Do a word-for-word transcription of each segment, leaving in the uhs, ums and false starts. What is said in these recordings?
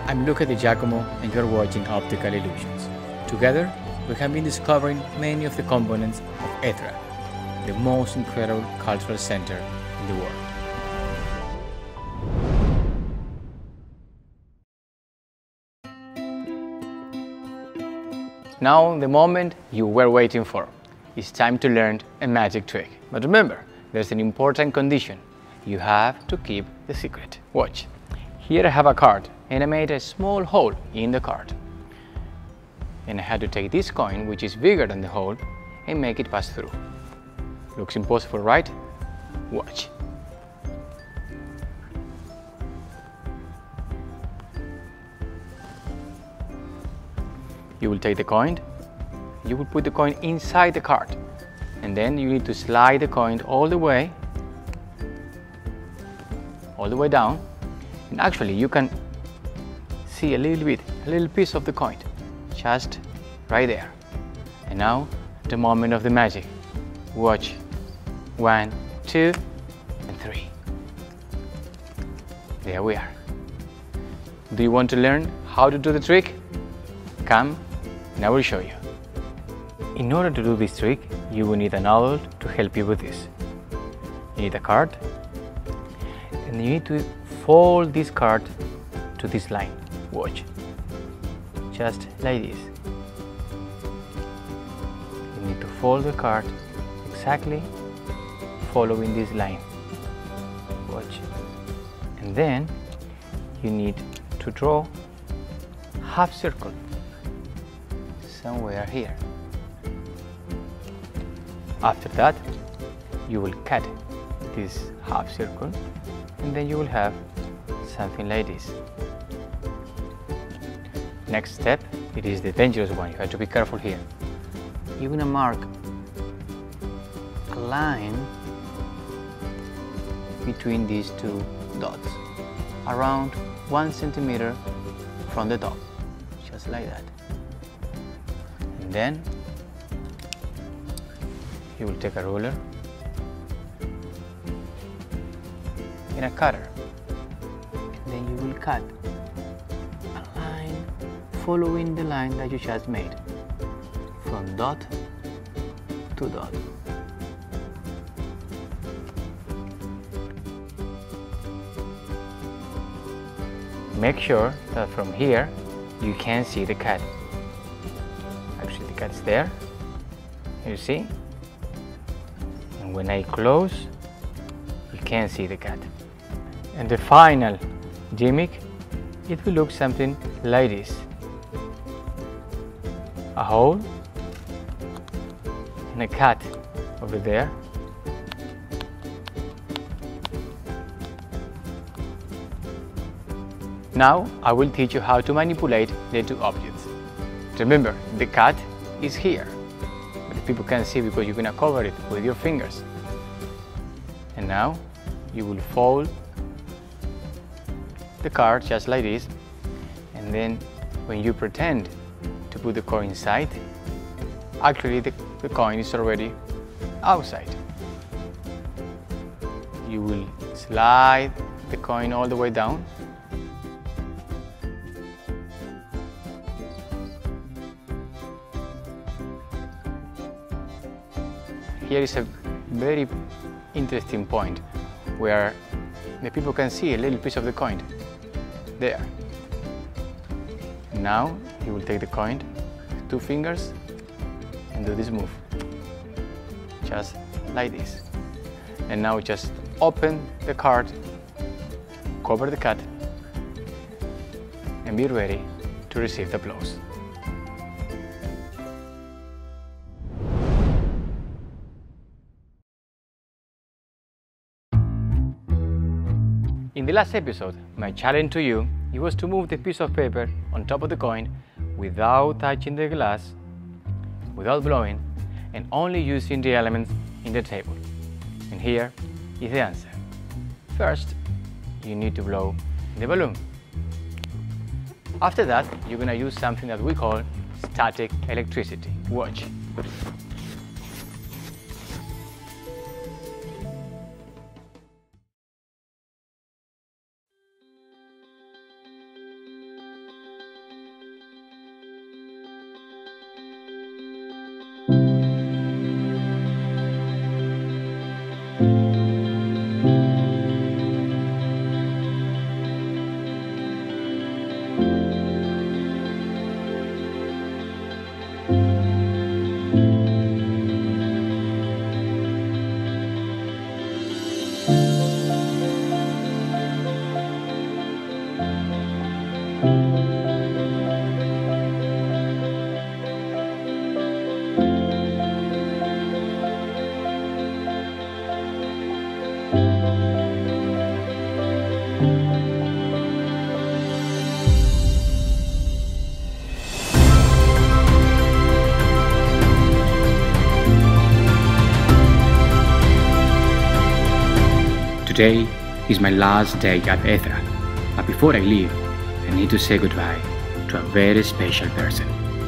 I'm Luca Di Giacomo and you're watching Optical Illusions. Together, we have been discovering many of the components of ETHRA, the most incredible cultural center in the world. Now, the moment you were waiting for. It's time to learn a magic trick. But remember, there's an important condition. You have to keep the secret. Watch. Here I have a card and I made a small hole in the card. And I had to take this coin, which is bigger than the hole, and make it pass through. Looks impossible, right? Watch. You will take the coin, you will put the coin inside the card, and then you need to slide the coin all the way, all the way down, and actually you can see a little bit, a little piece of the coin, just right there. And now, the moment of the magic. Watch. One, two, and three. There we are. Do you want to learn how to do the trick? Come, and I will show you. In order to do this trick, you will need an adult to help you with this. You need a card, and you need to fold this card to this line. Watch. Just like this. You need to fold the card exactly following this line. Watch. And then you need to draw half circle somewhere here. After that, you will cut this half circle and then you will have something like this. Next step, it is the dangerous one. You have to be careful here. You're gonna mark a line between these two dots, around one centimeter from the top, just like that. And then you will take a ruler and a cutter, and then you will cut a line following the line that you just made, from dot to dot. Make sure that from here you can see the cut. Actually, the cut's there, you see? And when I close, you can see the cut. And the final gimmick, it will look something like this. A hole and a cut over there. Now I will teach you how to manipulate the two objects. Remember, the cut is here, but the people can't see because you're going to cover it with your fingers. And now you will fold the card just like this, and then when you pretend to put the coin inside, actually the, the coin is already outside. You will slide the coin all the way down. Here is a very interesting point where the people can see a little piece of the coin. There. Now you will take the coin with two fingers and do this move. Just like this. And now just open the card, cover the cut, and be ready to receive the applause. In the last episode, my challenge to you, it was to move the piece of paper on top of the coin without touching the glass, without blowing, and only using the elements in the table. And here is the answer. First, you need to blow the balloon. After that, you're going to use something that we call static electricity. Watch. Today is my last day at Ethra, but before I leave, I need to say goodbye to a very special person.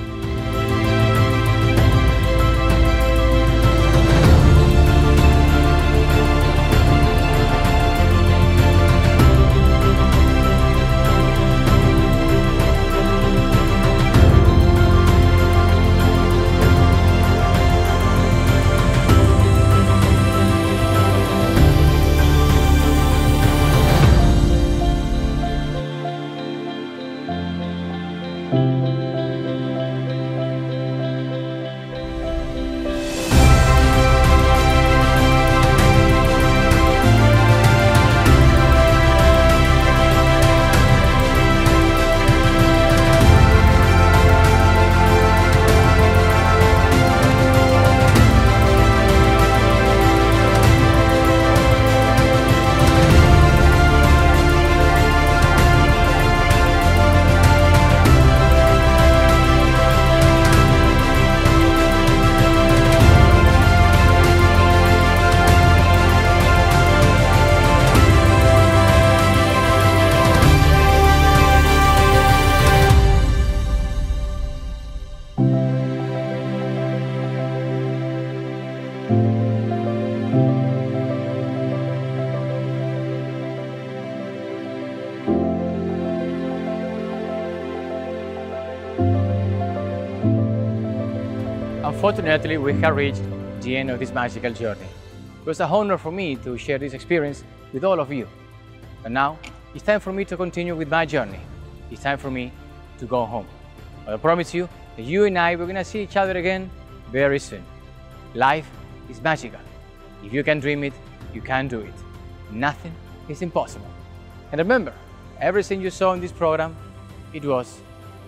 Unfortunately, we have reached the end of this magical journey. It was an honor for me to share this experience with all of you. But now, it's time for me to continue with my journey. It's time for me to go home. But I promise you that you and I, we're gonna see each other again very soon. Life is magical. If you can dream it, you can do it. Nothing is impossible. And remember, everything you saw in this program, it was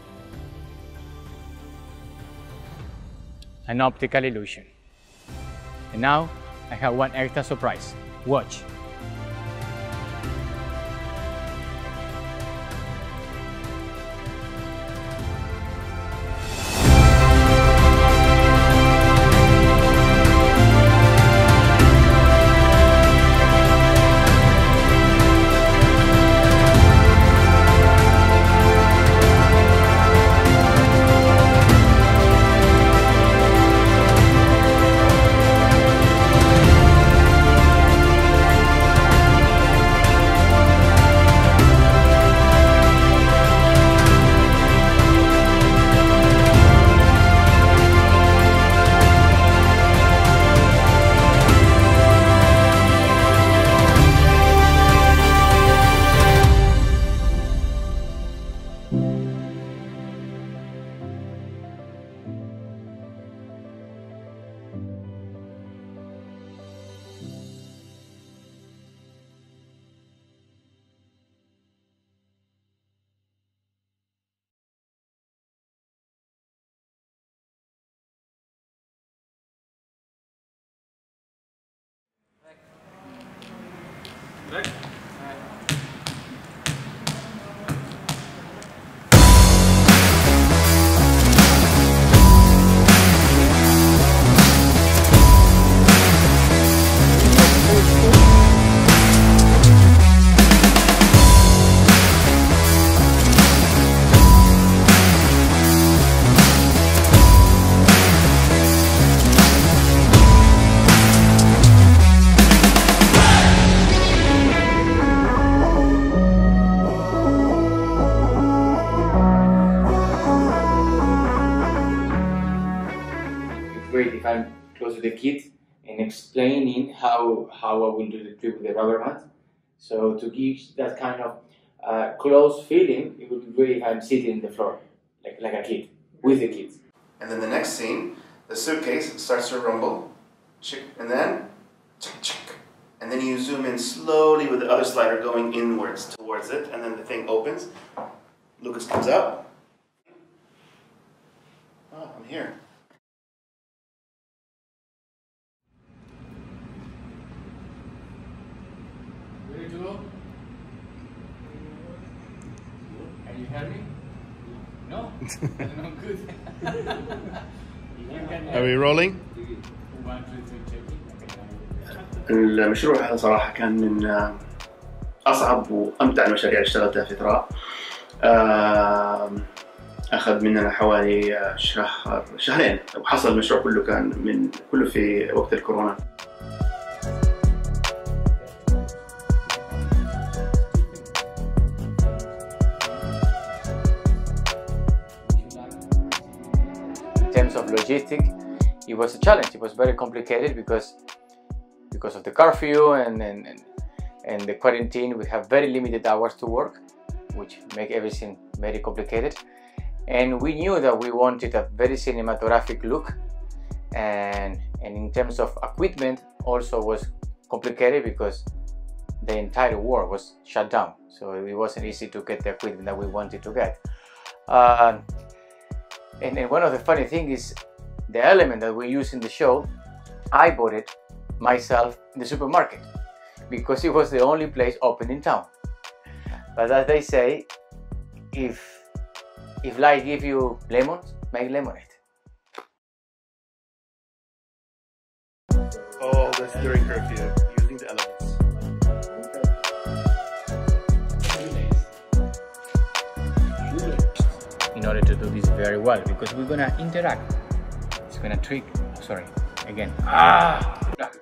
an optical illusion. And now, I have one extra surprise. Watch. Right. Great if I'm close to the kit and explaining how how I will do the trick with the rubber mat. So to give that kind of uh, close feeling, it would be great if I'm sitting on the floor, like like a kid, with the kids. And then the next scene, the suitcase starts to rumble, and then, and then you zoom in slowly with the other slider going inwards towards it, and then the thing opens. Lucas comes out. Oh, I'm here. Ready to go? Can you hear me? No? No, good. Are we rolling? One, two, three, check it. Okay. المشروع هذا صراحة كان من أصعب وأمتع المشاريع اللي اشتغلتها في ثراء. أخذ مننا حوالي شهر شهرين، وحصل المشروع كله كان من كله في وقت الكورونا. In terms of logistics, it was a challenge. It was very complicated because because of the curfew and, and, and, and the quarantine. We have very limited hours to work, which make everything very complicated. And we knew that we wanted a very cinematographic look, and, and in terms of equipment also was complicated because the entire world was shut down, so it wasn't easy to get the equipment that we wanted to get. Uh, and, and one of the funny things is the element that we use in the show, I bought it myself in the supermarket because it was the only place open in town. But as they say, if if life gives you lemons, make lemonade. Oh, that's during curfew, using the elements. In order to do this very well, because we're gonna interact. It's gonna trick. Sorry, again. Ah.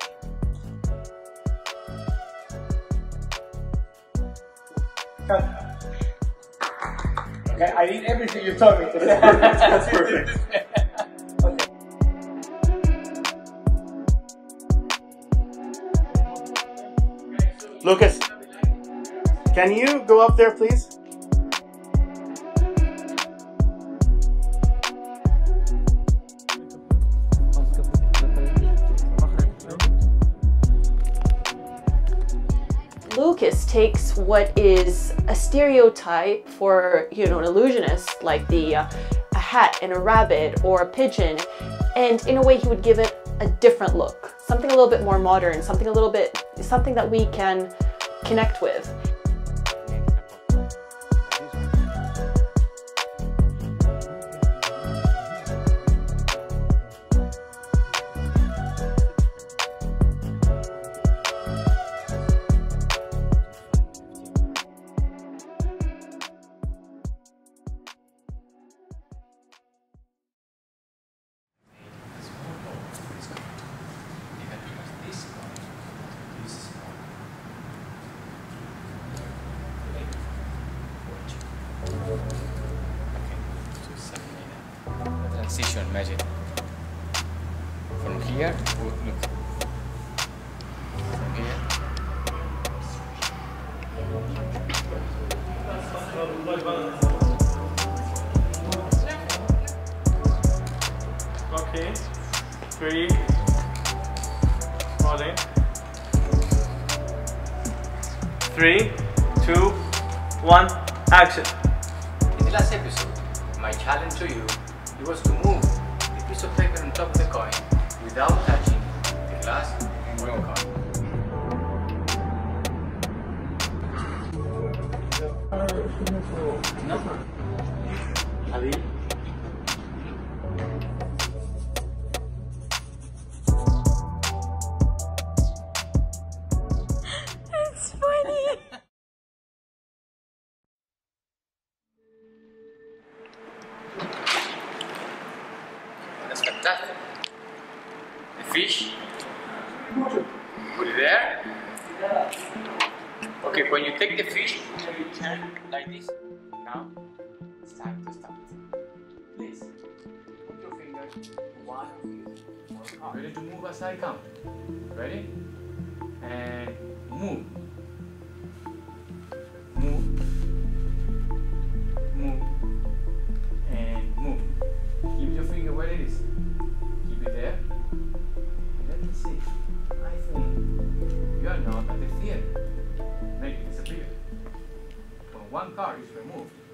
Okay, I need everything you told me. That's perfect. Okay. Lucas, can you go up there, please? Lucas takes what is a stereotype for, you know, an illusionist, like the uh, a hat and a rabbit or a pigeon, and in a way he would give it a different look, something a little bit more modern, something a little bit, something that we can connect with. Transition magic. From here, look. From here. Okay. Three. Rolling. Three, two, one, action. In the last episode, my challenge to you, it was to move the piece of paper on top of the coin without touching the glass or the coin. Ali. It's funny. That's fantastic. The fish, put it there. Okay, when you take the fish, you turn like this. Now, it's time to start. Please, put your fingers one on each card. Ready to move as I count. Ready? And move. Move. Move. And move. Keep your finger where it is. Keep it there. Let me see. I think you are not at the theater. Make it disappear. When one card is removed,